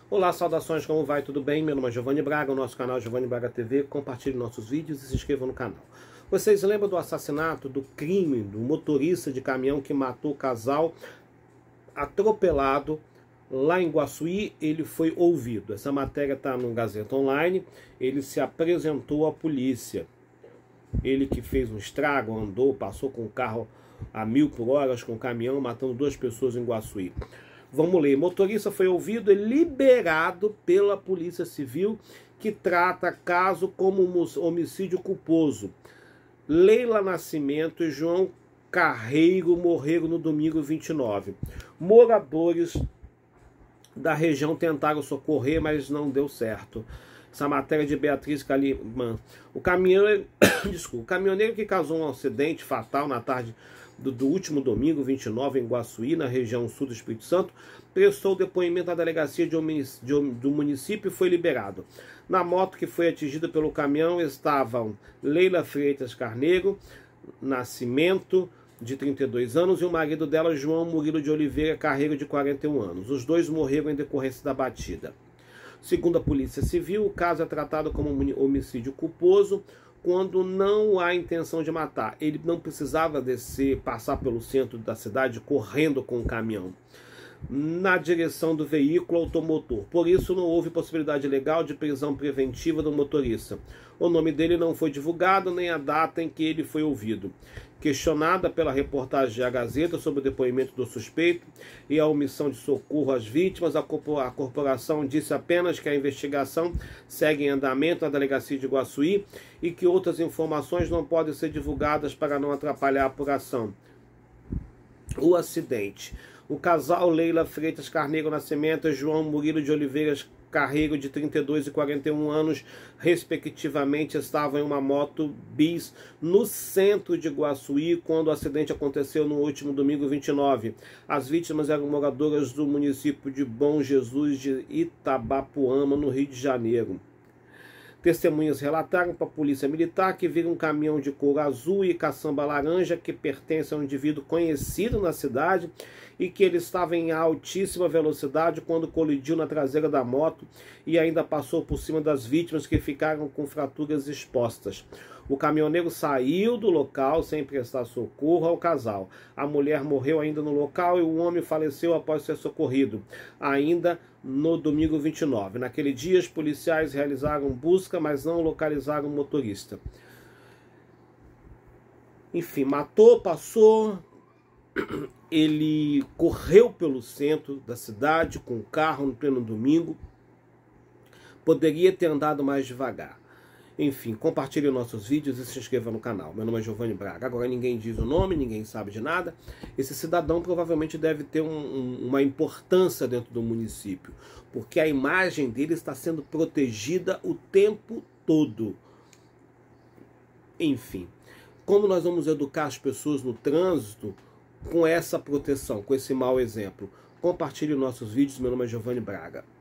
Olá, saudações, como vai? Tudo bem? Meu nome é Giovanni Braga, o nosso canal é Giovanni Braga TV. Compartilhe nossos vídeos e se inscreva no canal. Vocês lembram do assassinato, do crime do motorista de caminhão que matou o casal atropelado lá em Guaçuí? Ele foi ouvido. Essa matéria está no Gazeta Online. Ele se apresentou à polícia. Ele que fez um estrago, andou, passou com o carro a 1000 por hora com o caminhão, matando 2 pessoas em Guaçuí. Vamos ler. Motorista foi ouvido e liberado pela Polícia Civil, que trata caso como homicídio culposo. Leila Nascimento e João Carreiro morreram no domingo 29. Moradores da região tentaram socorrer, mas não deu certo. Essa matéria de Beatriz Caliman. O caminhoneiro que causou um acidente fatal na tarde do último domingo, 29, em Guaçuí, na região sul do Espírito Santo, prestou depoimento na delegacia do município e foi liberado. Na moto que foi atingida pelo caminhão estavam Leila Freitas Carneiro Nascimento, de 32 anos, e o marido dela, João Murilo de Oliveira Carreiro, de 41 anos. Os dois morreram em decorrência da batida. Segundo a Polícia Civil, o caso é tratado como homicídio culposo quando não há intenção de matar. Ele não precisava passar pelo centro da cidade correndo com o caminhão na direção do veículo automotor. Por isso, não houve possibilidade legal de prisão preventiva do motorista. O nome dele não foi divulgado, nem a data em que ele foi ouvido. Questionada pela reportagem da Gazeta sobre o depoimento do suspeito e a omissão de socorro às vítimas, a corporação disse apenas que a investigação segue em andamento na delegacia de Guaçuí e que outras informações não podem ser divulgadas para não atrapalhar a apuração. O acidente. O casal Leila Freitas Carneiro Nascimento e João Murilo de Oliveira Carreiro, de 32 e 41 anos, respectivamente, estavam em uma moto bis no centro de Guaçuí quando o acidente aconteceu no último domingo 29. As vítimas eram moradoras do município de Bom Jesus de Itabapoama, no Rio de Janeiro. Testemunhas relataram para a polícia militar que viram um caminhão de cor azul e caçamba laranja que pertence a um indivíduo conhecido na cidade e que ele estava em altíssima velocidade quando colidiu na traseira da moto e ainda passou por cima das vítimas, que ficaram com fraturas expostas. O caminhoneiro saiu do local sem prestar socorro ao casal. A mulher morreu ainda no local e o homem faleceu após ser socorrido, ainda no domingo 29. Naquele dia, os policiais realizaram busca, mas não localizaram o motorista. Enfim, matou, passou. Ele correu pelo centro da cidade com o carro no pleno domingo. Poderia ter andado mais devagar. Enfim, compartilhe nossos vídeos e se inscreva no canal. Meu nome é Giovanni Braga. Agora ninguém diz o nome, ninguém sabe de nada. Esse cidadão provavelmente deve ter uma importância dentro do município, porque a imagem dele está sendo protegida o tempo todo. Enfim, como nós vamos educar as pessoas no trânsito com essa proteção, com esse mau exemplo? Compartilhe nossos vídeos. Meu nome é Giovanni Braga.